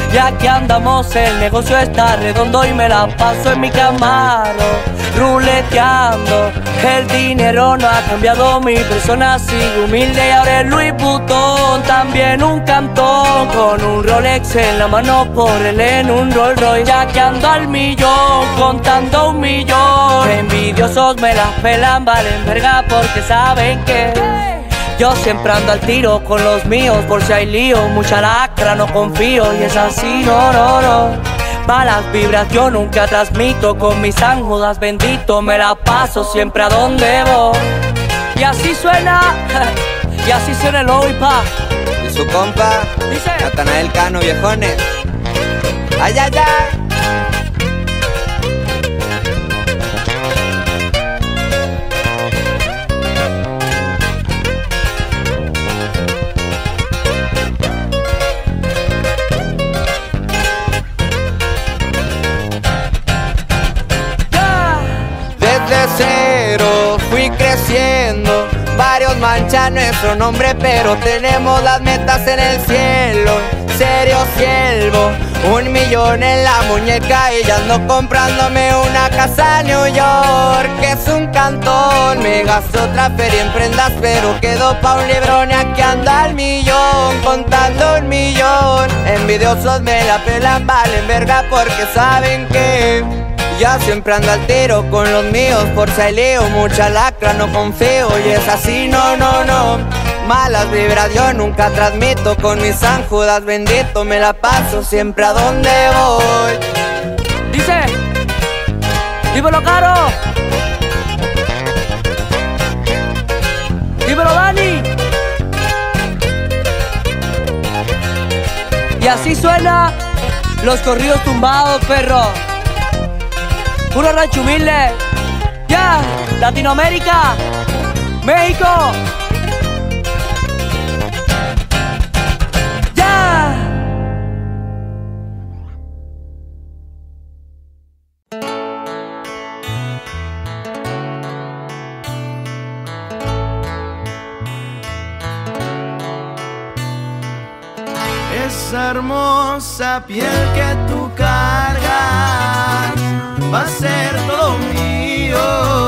Ya que andamos, el negocio está redondo y me la paso en mi Camaro, ruleteando. El dinero no ha cambiado mi persona, sigo humilde y ahora es Louis Vuitton. También un cantón con un Rolex en la mano, por él en un Rolls Royce. Ya que ando al millón, contando 1 millón. Envidiosos me las pelan, valen verga porque saben que yo siempre ando al tiro con los míos. Por si hay lío, mucha lacra, no confío. Y es así, no. Malas vibras yo nunca transmito. Con mis San Judas bendito me la paso siempre a donde voy. Y así suena, y así suena el hoy, pa. Y su compa, dice Natanael Cano, viejones. Ay, ay, ay. Cero, fui creciendo, varios manchan nuestro nombre, pero tenemos las metas en el cielo. Serio siervo, 1 millón en la muñeca y ya ando comprándome una casa en New York, que es un cantón. Me gasto otra feria en prendas, pero quedo pa' un librón y aquí anda al millón, contando 1 millón. Envidiosos me la pelan, valen verga porque saben que ya siempre ando al tiro con los míos. Por si hay lío, mucha lacra, no confío. Y es así, no. Malas vibras yo nunca transmito. Con mis San Judas bendito me la paso siempre a donde voy. Dice, dímelo Caro, dímelo Dani. Y así suena los corridos tumbados, perro. Puro rancho humilde, ya, Latinoamérica, México, ya. Esa hermosa piel que tú cargas va a ser todo mío.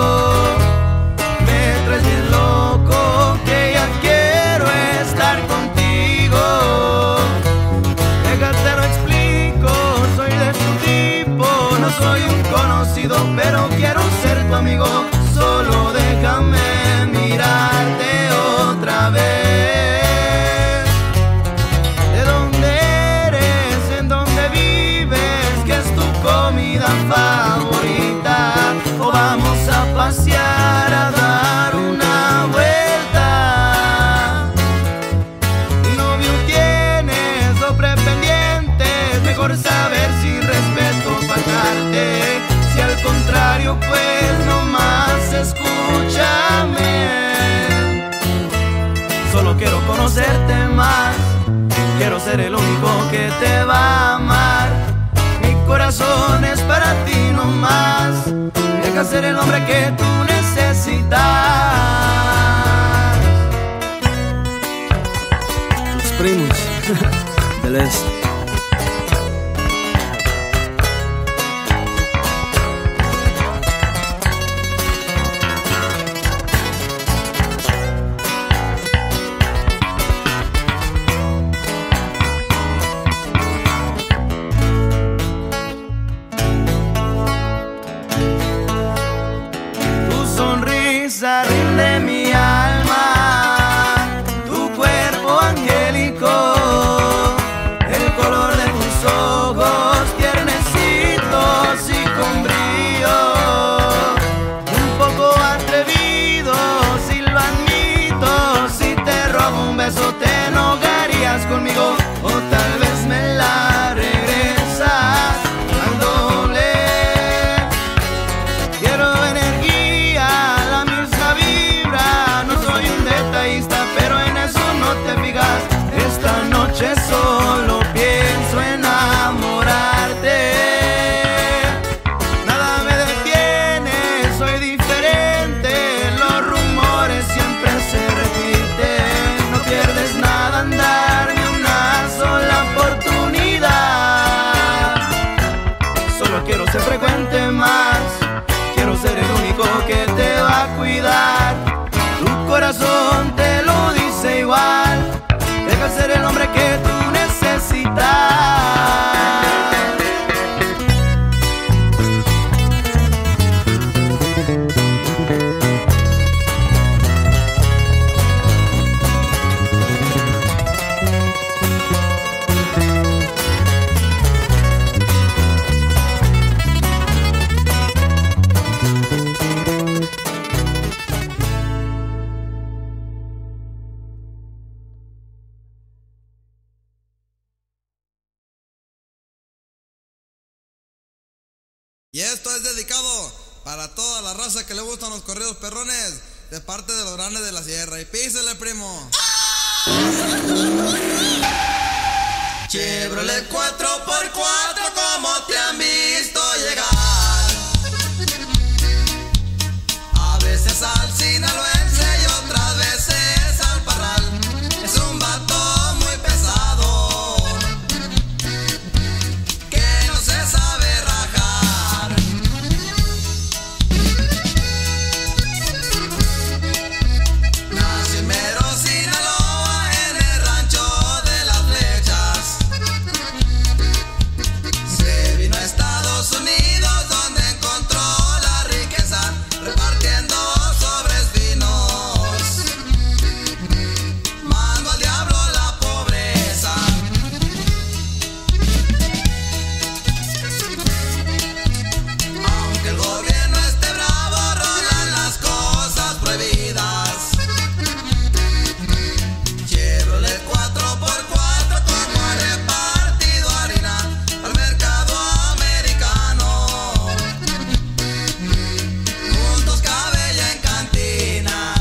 Me traes bien loco, que ya quiero estar contigo. Déjate lo explico, soy de tu tipo. No soy un conocido, pero quiero ser tu amigo. Solo déjame mirarte otra vez. ¿De dónde eres? ¿En dónde vives? ¿Qué es tu comida favorita? O vamos a pasear, a dar una vuelta. ¿Novio tienes o pretendientes? Mejor saber si respeto faltarte. Si al contrario, pues nomás escúchame. Solo quiero conocerte más. Quiero ser el único que te va a amar. Mi corazón es para ti nomás. Deja ser el hombre que tú necesitas. Los primos del este. Rinde mi alma, tu cuerpo angélico, el Y esto es dedicado para toda la raza que le gustan los corridos perrones, de parte de los grandes de la sierra. Y písele, primo. Chevrolet 4x4, como te han visto llegar. A veces al sinaloense y otras veces al parral. Es un vato muy pesado, que no se sabe rajar. Nació en Mero, Sinaloa, en el rancho de las Flechas. Se vino a Estados Unidos, donde encontró la riqueza, repartiendo sobres finos. Mando al diablo la pobreza. Aunque el gobierno esté bravo, rolan las cosas prohibidas. Chevrolet 4x4, como ha repartido harina al mercado americano. Juntos cabella en cantina.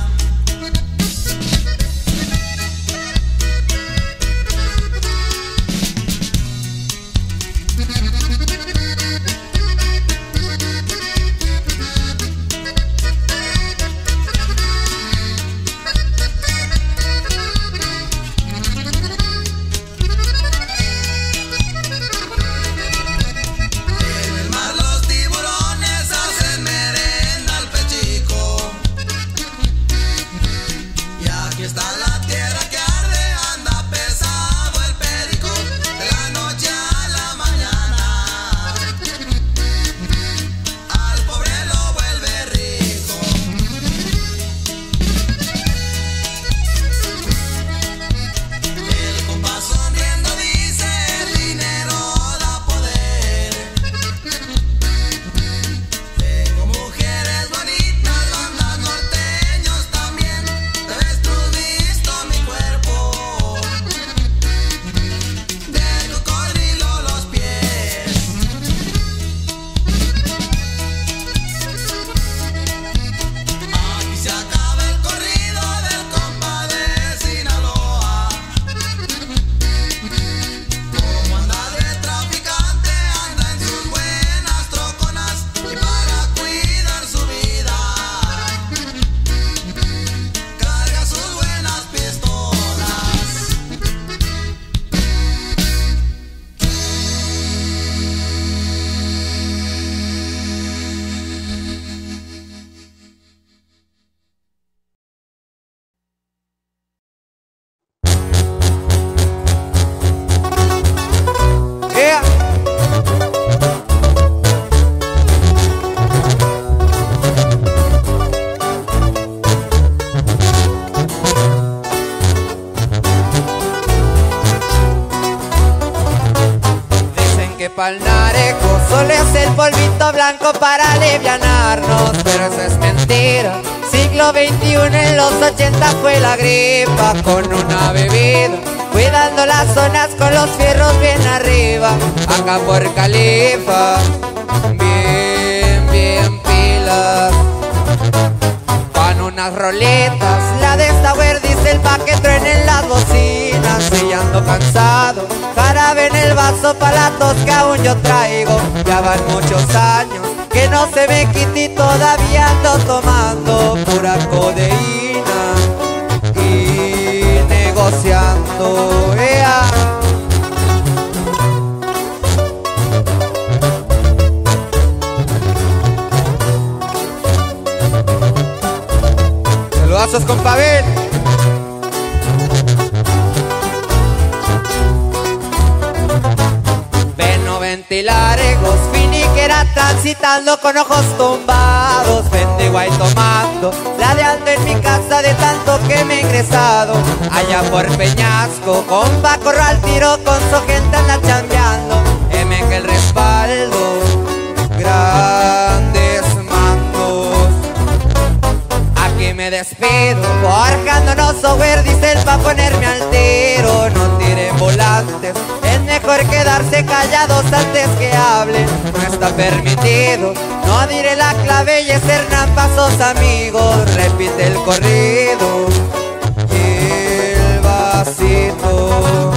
En el mar los tiburones hacen merenda al pechico. Y aquí está la tierra que arde, anda pesado el perico, de la noche a la mañana. Al pobre lo vuelve rico. El compa sonriendo dice: el dinero da poder. Tengo mujeres bonitas, bandas norteños también. Debes tú visto mi cuerpo, del cocodrilo los pies. Aquí se acaba el corrido del compa de Sinaloa. Como anda de traficante, anda en sus buenas troconas, y para cuidar su vida carga sus buenas pistolas. Yeah. Dicen que pa'l narejo solo es el polvito blanco para alivianarnos, pero eso es mentira. Siglo XXI, en los 80 fue la gripa con una bebida, cuidando las zonas con los fierros bien arriba. Acá por Califa, bien pilas. Van unas rolitas, la de Stauer Diesel pa' que truenen las bocinas. Y ando cansado, jarabe en el vaso pa' la tos que aún yo traigo. Ya van muchos años que no se me quite y todavía ando tomando pura codeína y negociando. Saludazos, compa Ben. Ven ventilaregos, finiquera transitando con ojos tumbados. Bendigo ahí tomando, ladeando en mi casa de tanto que me he ingresado. Allá por Peñasco, compa, corro al tiro con su gente anda chambeando. Que el respaldo, grandes mandos. Aquí me despido, forjándonos software diesel pa' ponerme al tiro. No tiren volantes, es mejor quedarse callados antes que hablen. No está permitido. No diré la clave y es Hernán Pasos, amigos. Repite el corrido y el vasito.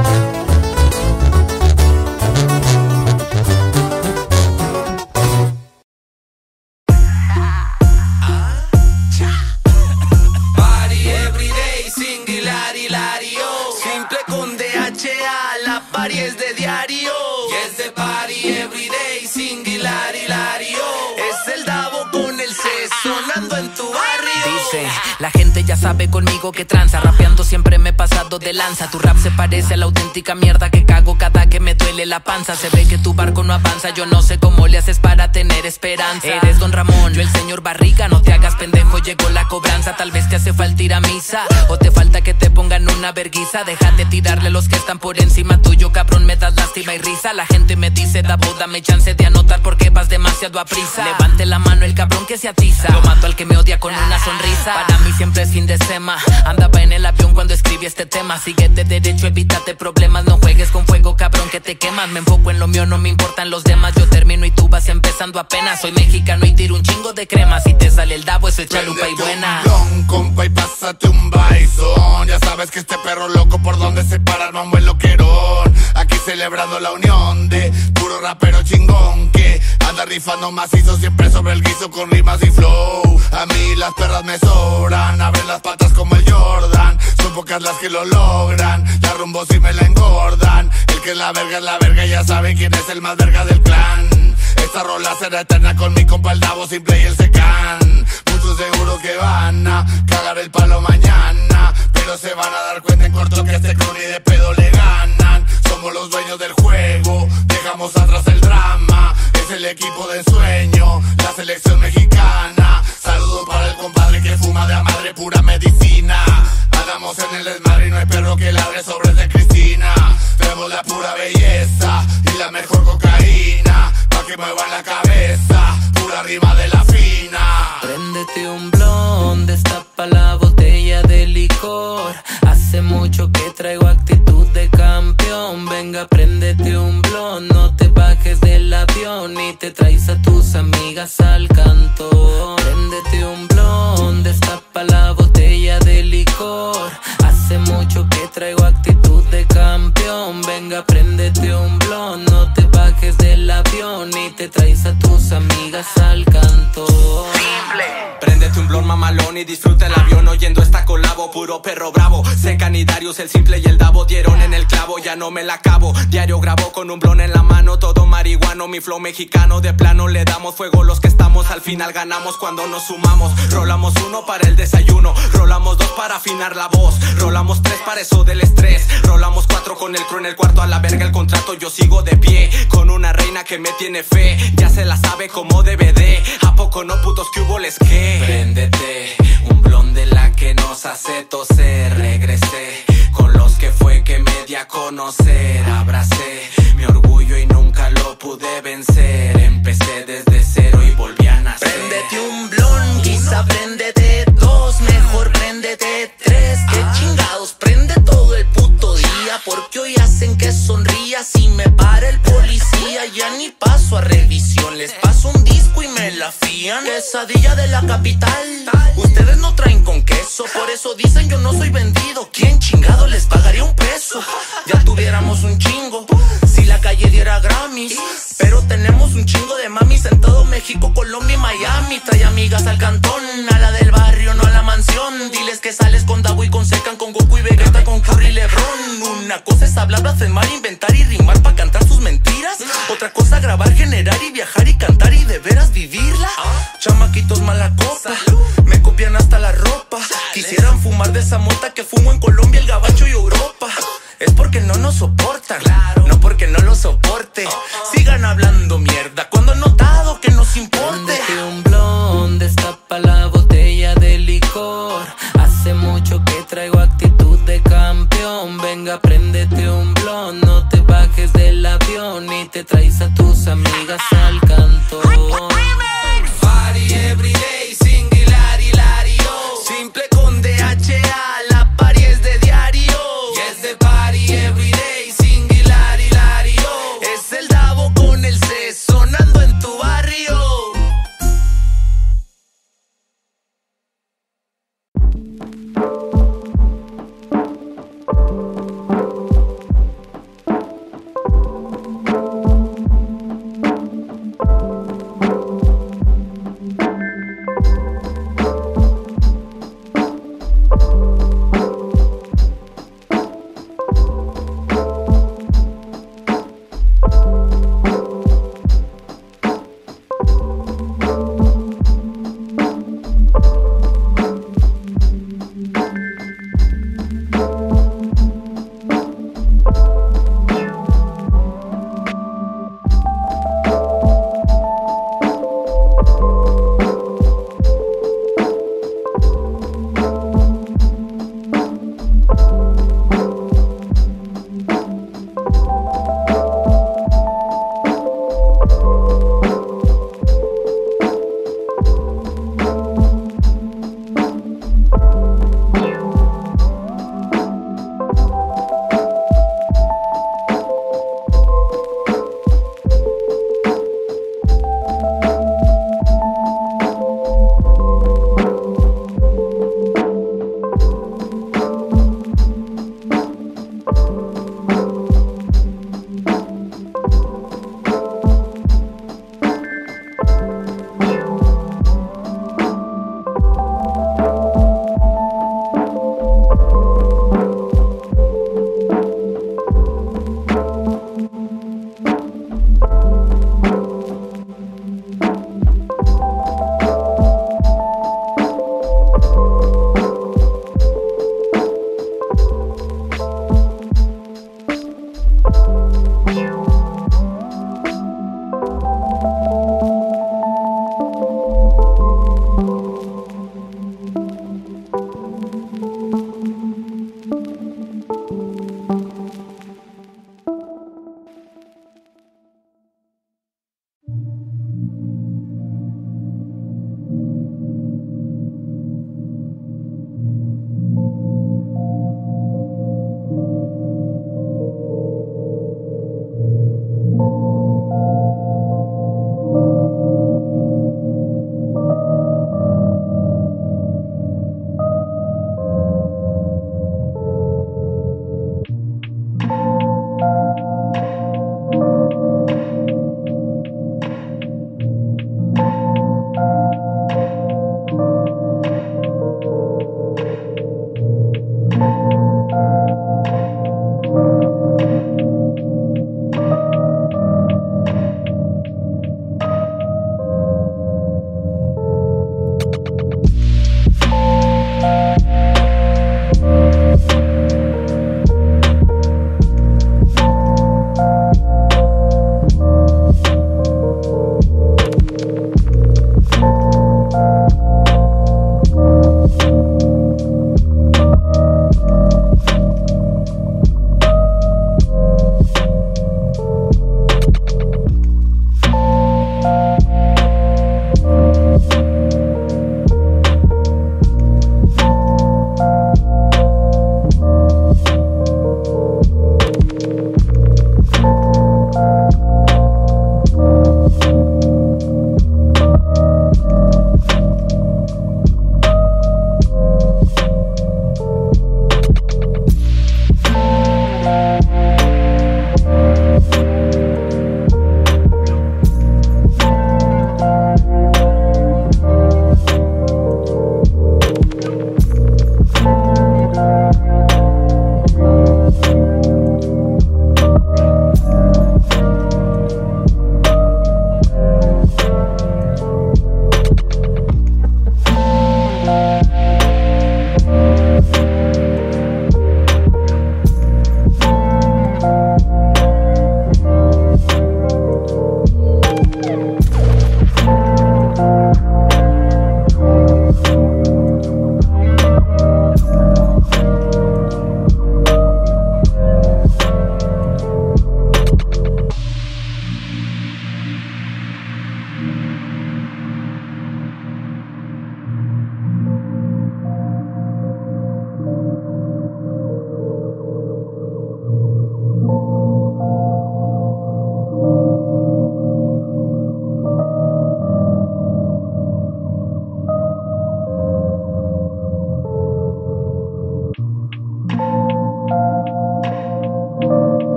Party everyday, Singular-Hilario. Simple con DHA, la party es de diario. Y es de party everyday, Singular-Hilario. Es el Davo con el C sonando en tu barrio. Dice, la gente ya sabe conmigo que tranza. Rapeando siempre me he pasado de lanza. Tu rap se parece a la auténtica mierda que cago cada que me duele la panza. Se ve que tu barco no avanza. Yo no sé cómo le haces para tener esperanza. Eres Don Ramón, yo el señor Barriga. No te hagas pendejo, llegó la cobranza. Tal vez te hace falta ir a misa, o te falta que te pongan una verguiza. Deja de tirarle los que están por encima tuyo, cabrón, me das lástima y risa. La gente me dice, Davo, dame chance de anotar porque vas demasiado a prisa. Levante la mano el cabrón que se atiza. Lo mato al que me odia con una sonrisa. Para mí siempre es fin de semana. Andaba en el avión cuando escribí este tema. Síguete derecho, evítate problemas. No juegues con fuego, cabrón, que te quemas. Me enfoco en lo mío, no me importan los demás. Yo termino y tú vas empezando apenas. Soy mexicano y tiro un chingo de crema. Si te sale el Davo, eso es chalupa y buena. Compa, y pásate un bison. Ya sabes que este perro loco por donde se para el mambo es loquerón. Aquí celebrando la unión de puro rapero chingón que anda rifando macizo, siempre sobre el guiso con rimas y flow. A mí las perras me sobran, abren las patas como el Jordan. Son pocas las que lo logran, la rumbo si me la engordan. El que es la verga, ya saben quién es el más verga del clan. Esta rola será eterna con mi compa el Davo Simple y el Secan. Muchos seguro que van a cagar el palo mañana, pero se van a dar cuenta en corto que este crew ni de pedo le ganan. Somos los dueños del juego, dejamos atrás el drama. Es el equipo de ensueño, la selección mexicana. Saludo para el compadre que fuma de a madre pura medicina. Andamos en el desmadre y no hay perro que ladre sobres de Cristina. Tenemos la pura belleza y la mejor cocaína, pa' que muevan la cabeza, pura rima de la fina. Préndete un blon, destapa la botella de licor. Hace mucho que traigo actitud de campeón. Venga, préndete un blon, no te bajes del avión y te traes a tus amigas al cantón. Préndete un blon, destapa la botella de licor. Hace mucho que traigo actitud de campeón. Venga, préndete un blon, no te bajes del avión y te traes a tus amigas al cantón. Préndete un blon mamalón y disfruta el avión oyendo esta colabo. Puro perro bravo, Secan y Darius, el Simple y el Davo dieron en el clavo, ya no me la acabo. Diario grabo con un blon en la mano, todo marihuano, mi flow mexicano. De plano le damos fuego los que estamos, al final ganamos cuando nos sumamos. Rolamos uno para el desayuno, rolamos dos para afinar la voz, rolamos tres para eso del estrés, rolamos cuatro con el crew en el cuarto. A la verga el contrato, yo sigo de pie con una reina que me tiene fe, ya se la sabe como DVD. ¿A poco no, putos, que hubo les que? Préndete un blon de la que nos hace toser. Regresé con los que fue que me di a conocer. Abracé mi orgullo y nunca lo pude vencer. Empecé desde cero y volví a nacer. Préndete un blon, quizá préndete dos, mejor préndete tres. Que chingados, prende todo el puto día, porque hoy hacen que sonría. Si me para el policía ya ni paso a revisión, les paso un disco y me la fían. Quesadilla de la capital, ustedes no traen con queso, por eso dicen yo no soy vendido. ¿Quién chingado les pagaría un peso? Ya tuviéramos un chingo si la calle diera Grammys, pero tenemos un chingo de mamis en todo México, Colombia y Miami. Trae amigas al cantón, a la del barrio, no a la mansión. Diles que sales con Davo y con Secan, con Goku y Vegeta, con Curry y Lebron. Una cosa es hablar, blasfemar, inventar y rimar pa' cantar sus mentiras. Otra cosa grabar, generar y viajar y cantar y de veras vivirla. Chamaquitos mala copa, me copian hasta la ropa. Quisieran fumar de esa mota que fumo en Colombia, el gabacho y Europa. Es porque no nos soportan, no porque no lo soporte. Sigan hablando mierda cuando han notado que nos importe. Préndete un blon, destapa la botella de licor. Hace mucho que traigo actitud de campeón. Venga, préndete un blon, no te bajes del avión y te traes a tus amigas al cantón. Party everyday, Singular-Hilario. Simple con DHA, la party es de diario. Y es de party everyday, Singular-Hilario. Es el Davo con el C sonando en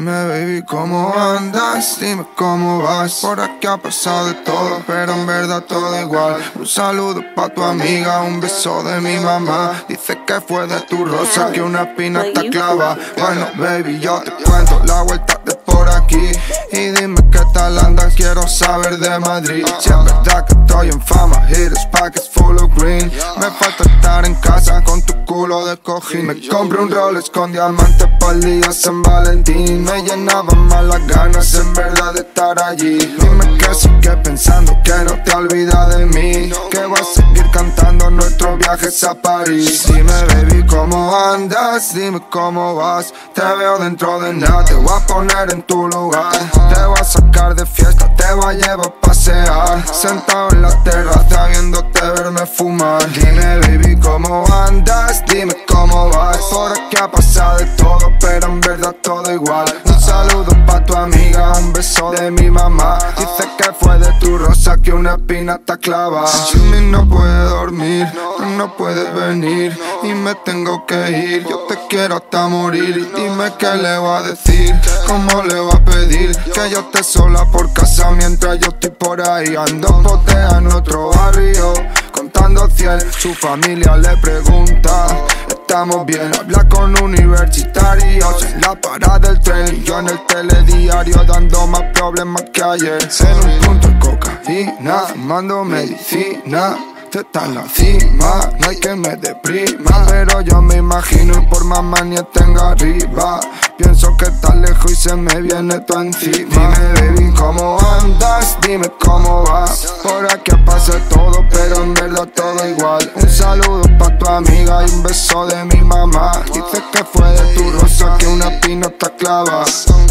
Dime baby, ¿cómo andas? Dime cómo vas. Por aquí ha pasado de todo, pero en verdad todo igual. Un saludo pa' tu amiga, un beso de mi mamá. Dice que fue de tu rosa, que una espina te clava. Bueno baby, yo te cuento la vuelta de por aquí. Y dime qué tal andas, quiero saber de Madrid. Si es verdad que estoy en fama, hitters pockets full of green. Me falta estar en casa con tu culo de cojín. Me compré un Rolex con diamantes pa'l día San Valentín. Me llenaban más las ganas en verdad de estar allí. Dime que sigues pensando que no te olvidas de mí, que vas a seguir cantando nuestros viajes a París. Dime baby, ¿cómo andas? Dime cómo vas. Te veo dentro de nada, te voy a poner en tu lugar. Te voy a sacar de fiesta, te voy a llevar a pasear. Sentado en la terraza viéndote verme fumar. Dime baby, ¿cómo andas? Dime cómo vas. Por aquí ha pasado de todo, pero en verdad todo igual. Un saludo pa' tu amiga, un beso de mi mamá. Dice que fue de tu rosa, que una espina te clava. Jimmy no puede dormir, no puede venir y me tengo que ir. Yo te quiero hasta morir y dime qué le voy a decir, cómo le voy a pedir que yo esté sola por casa mientras yo estoy por ahí. Ando potea en otro barrio contando 100. Su familia le pregunta, estamos bien, habla con universitarios en la parada del tren. Y yo en el telediario dando más problemas que ayer. En un punto de cocaína, fumando medicina. Está en la cima, no hay que me deprima. Pero yo me imagino y por más manía tenga arriba. Pienso que estás lejos y se me viene todo encima. Dime baby, ¿cómo andas? Dime cómo vas. Por aquí pasa todo, pero en verdad todo igual. Un saludo pa' tu amiga y un beso de mi mamá. Dice que fue de tu rosa, que una espina te clava.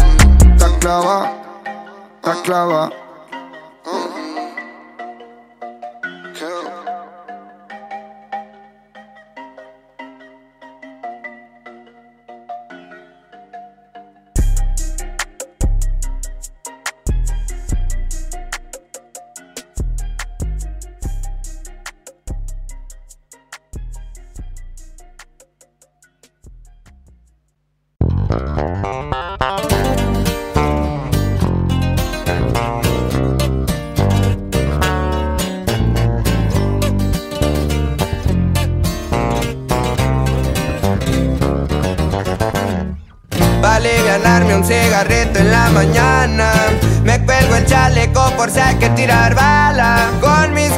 Te clava, te clava. Pa' alivianarme un cigarrito en la mañana, me cuelgo el chaleco por si hay que tirar bala. Con mis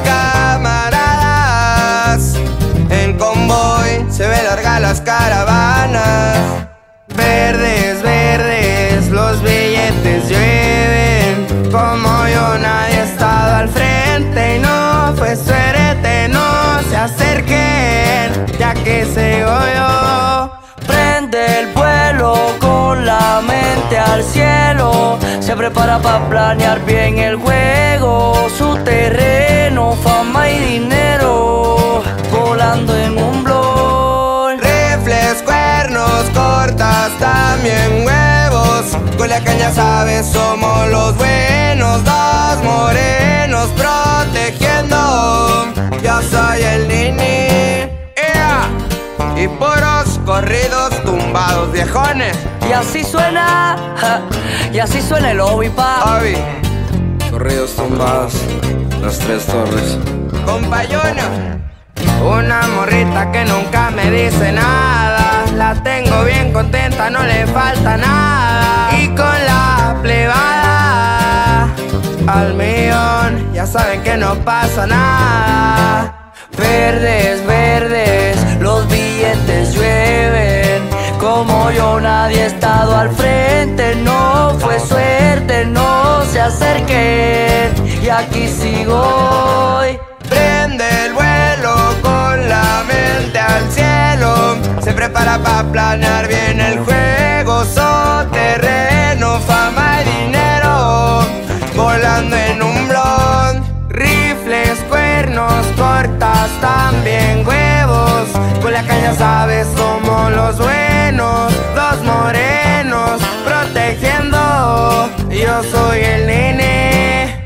camaradas en convoy se ve larga las caravanas. Verdes, verdes, los billetes llueven. Como yo nadie ha estado al frente y no fue suerte, no se acerquen, ya que sigo yo. Prende el vuelo con la mente al cielo. Se prepara para planear bien el juego. Su terreno, fama y dinero. Volando en un blon. Rifles, cuernos, cortas, también huevos. Culiacán ya sabes, somos los buenos. Dos morenos protegiendo. Yo soy el Nini, yeah. Y puros corridos tumbados, viejones. Y así suena, y así suena el Obi, pa. Obi, Corridos tumbados, las tres torres. compa Junior. Una morrita que nunca me dice nada. La tengo bien contenta, no le falta nada. Y con la plebada al millón, ya saben que no pasa nada. Verdes, verdes, los billetes llueven. Como yo nadie ha estado al frente. No fue suerte, no se acerquen. Y aquí sigo hoy. Prende el vuelo con la mente al cielo. Se prepara para planear bien el juego. Terreno, fama y dinero. Volando en un blon. Rifles, cuernos, cortas, también huevos. Con la caña sabes, somos los buenos. Dos morenos protegiendo. Yo soy el nene.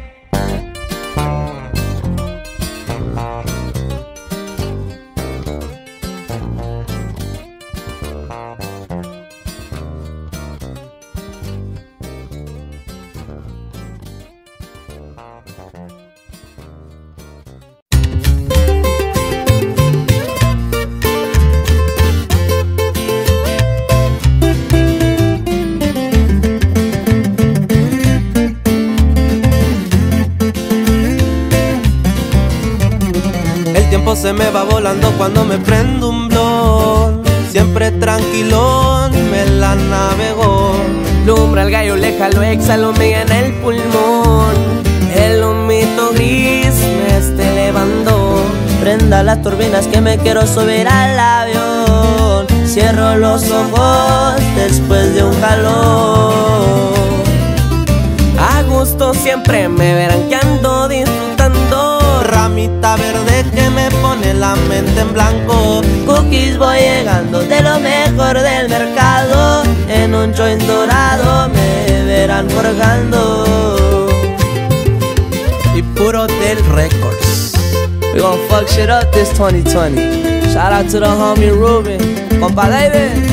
tiempo se me va volando cuando me prendo un blon. Siempre tranquilón, me la navegó. Lumbra al gallo, le jalo, exhalo, me gana el pulmón. El humito gris me está elevando. Prenda las turbinas que me quiero subir al avión. Cierro los ojos después de un jalón. A gusto siempre me verán que ando disfrutando. Ramita verde que me pone la mente en blanco. Cookies voy llegando de lo mejor del mercado. En un joint dorado me verán colgando. Y puro del Records. We gon' fuck shit up this 2020. Shout out to the homie Ruben. Compa David.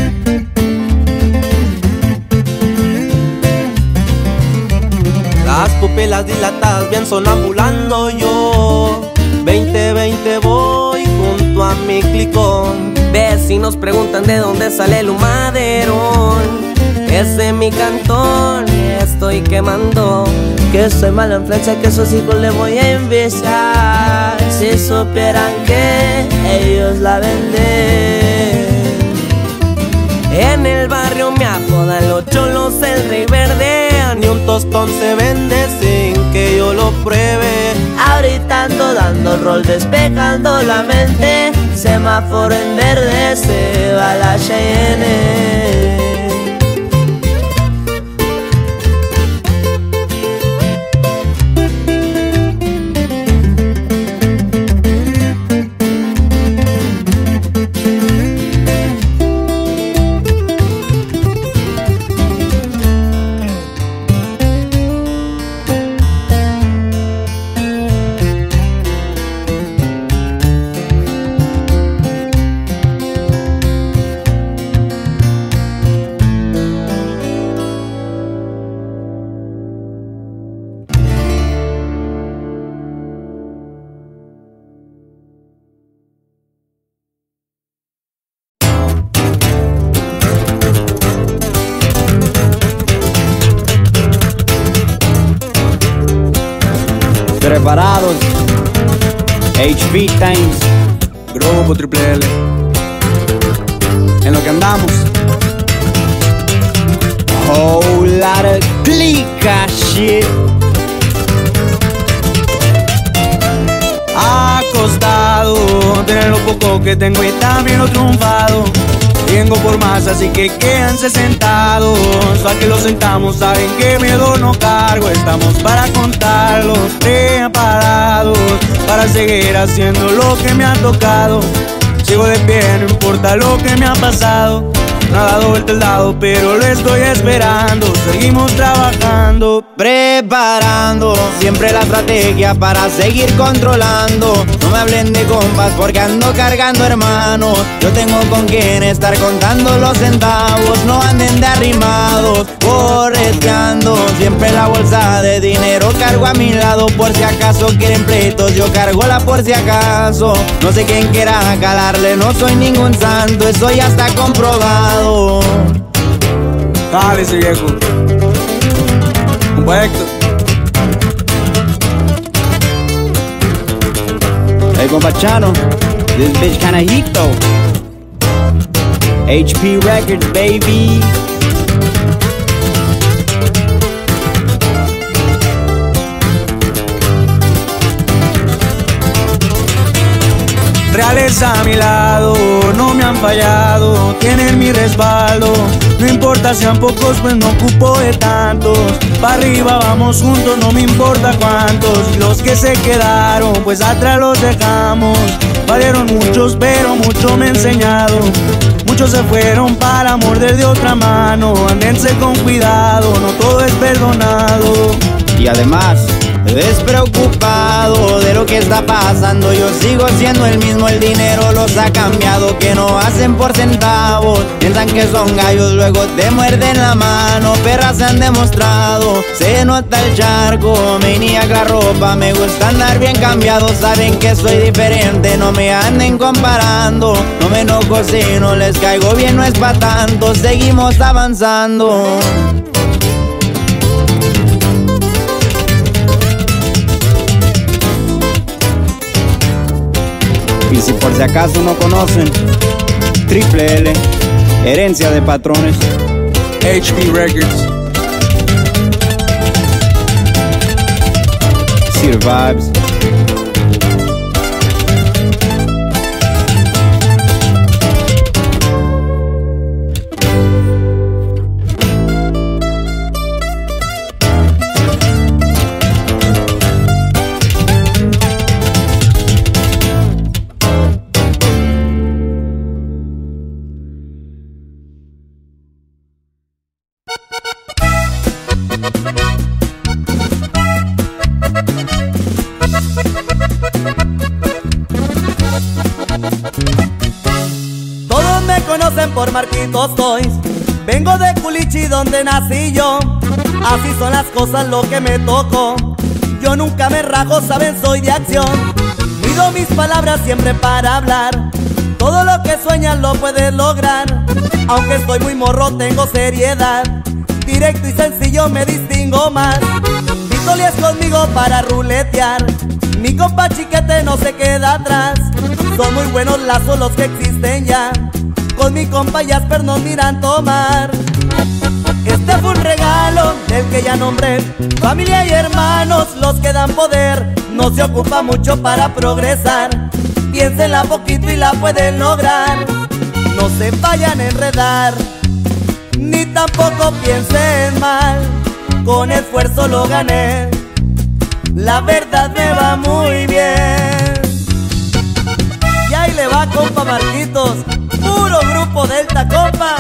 Las pupilas dilatadas bien sonambulando yo. 2020 voy junto a mi clicón. Vecinos preguntan de dónde sale el humaderón. Es de mi cantón y estoy quemando. Que soy mala influencia, que esos hijos le voy a enviciar. Si supieran que ellos la venden. En el barrio me apodan los cholos el rey verde. Ni un tostón se vende sin que yo lo pruebe. Ahorita ando dando rol, despejando la mente. Semáforo en verde, se va la Cheyenne. Preparados, HP Times, Grupo Triple L. En lo que andamos. Whole lot of clica shit. Acostado, tener lo poco que tengo y también lo triunfado. Vengo por más, así que quédense sentados. A que los sentamos, saben que miedo no cargo. Estamos para contarlos, preparados para seguir haciendo lo que me ha tocado. Sigo de pie, no importa lo que me ha pasado. No ha dado vuelta el dado, pero lo estoy esperando. Seguimos trabajando, preparando siempre la estrategia para seguir controlando. No me hablen de compas porque ando cargando hermanos. Yo tengo con quien estar contando los centavos. No anden de arrimados, correteando. Siempre la bolsa de dinero cargo a mi lado. Por si acaso quieren pleitos, yo cargo la por si acaso. No sé quién quiera calarle, no soy ningún santo. Eso ya está comprobado. Dale ese viejo. Compa Héctor. Hey compa Chano, this bitch kinda heat though. HP Records, baby. Reales a mi lado, no me han fallado, tienen mi respaldo. No importa sean pocos, pues no ocupo de tantos. Pa' arriba vamos juntos, no me importa cuántos. Y los que se quedaron, pues atrás los dejamos. Valieron muchos, pero mucho me han enseñado. Muchos se fueron para morder de otra mano. Andense con cuidado, no todo es perdonado. Y además, despreocupado de lo que está pasando, yo sigo siendo el mismo, el dinero los ha cambiado, que no hacen por centavos. Piensan que son gallos, luego te muerden la mano, perras se han demostrado, se nota el charco, me niega la ropa, me gusta andar bien cambiado, saben que soy diferente, no me anden comparando, no me enojo si no les caigo bien, no es pa' tanto, seguimos avanzando. Y si por si acaso no conocen, Triple L, herencia de patrones. HB Records. Sir Vibes. Todos me conocen por Marquitos Toys. Vengo de Culichi donde nací yo. Así son las cosas, lo que me tocó. Yo nunca me rajo, saben, soy de acción. Mido mis palabras siempre para hablar. Todo lo que sueñas lo puedes lograr. Aunque estoy muy morro, tengo seriedad. Directo y sencillo me distingo más. Vitoli es conmigo para ruletear. Mi compa Chiquete no se queda atrás. Son muy buenos lazos los que existen ya. Con mi compa Jasper nos miran tomar. Este fue un regalo del que ya nombré. Familia y hermanos los que dan poder. No se ocupa mucho para progresar. Piénsenla poquito y la pueden lograr. No se vayan a enredar, ni tampoco piensen mal. Con esfuerzo lo gané. La verdad me va muy bien. Y ahí le va, compa Marquitos. Puro grupo Delta, compa.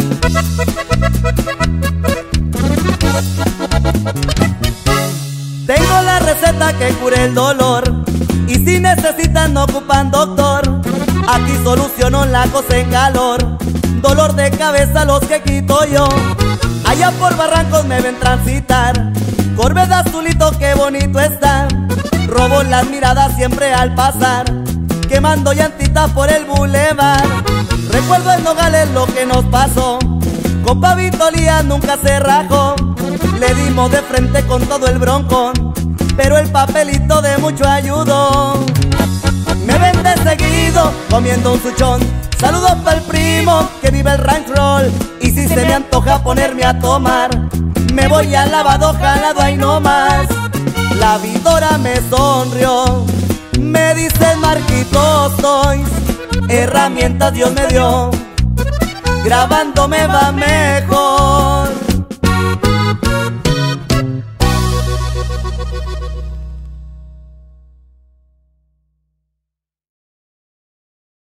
Tengo la receta que cure el dolor. Y si necesitan no ocupan doctor. Aquí soluciono la cosa en calor. Dolor de cabeza los que quito yo. Allá por Barrancos me ven transitar. Corvette azulito, qué bonito está. Robo las miradas siempre al pasar. Quemando llantitas por el bulevar. Recuerdo en Nogales lo que nos pasó. Compa Vitolía nunca se rajó. Le dimos de frente con todo el broncón. Pero el papelito de mucho ayudó. Me ven de seguido comiendo un suchón. Saludos para el primo que vive el ranch roll. Y si se me antoja ponerme a tomar, me voy al lavado jalado ahí nomás. La vidora me sonrió. Me dice Marquitos Toys. Herramientas Dios me dio. Grabando me va mejor.